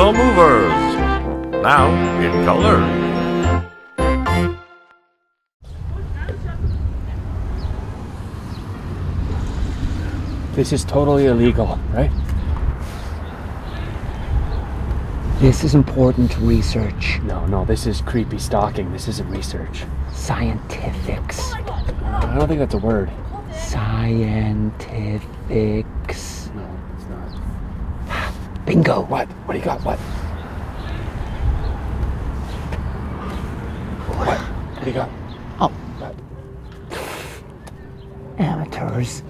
The Movers. Now in color. This is totally illegal, right? This is important research. No, this is creepy stalking. This isn't research. Scientifics. I don't think that's a word. Scientifics. No, it's not. Bingo. What? What do you got? What? What do you got? Oh, What? amateurs.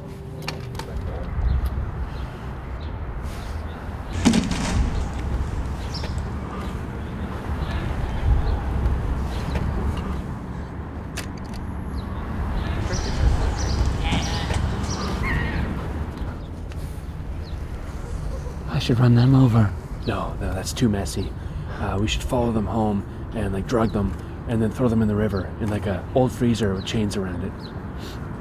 I should run them over. No, that's too messy. We should follow them home and like drug them and then throw them in the river in like a old freezer with chains around it.